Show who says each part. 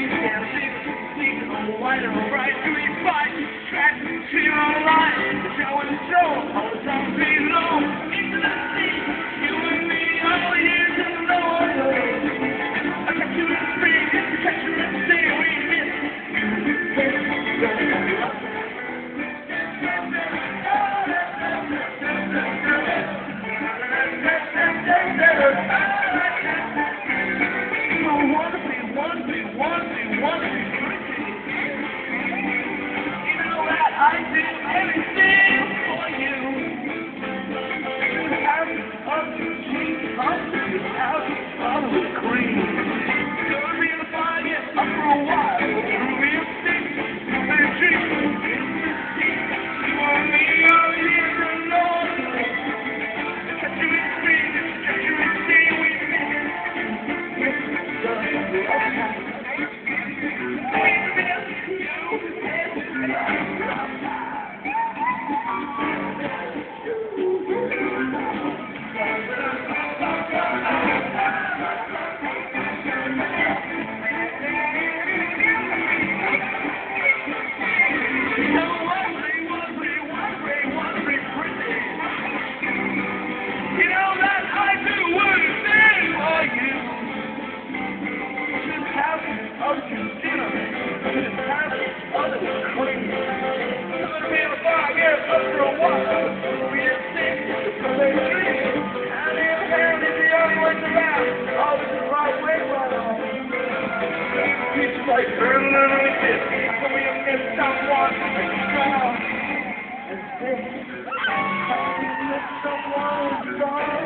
Speaker 1: White and bright, we fight, track to your life, show and show, all the time below, into the sea, you and me, all years and no other. I catch you in the spring, catch you in the sea, we miss I do everything for you. To the house of the king, up to the house of the queen. Gonna be in the fire, yeah, up for a while. Through real stick, and a tree. You and me, all years and Lord. Catch you in the spring, catch you in the sea, we miss. Yes, like burning under the kiss, so we have missed someone like strong. And this, how we miss someone strong.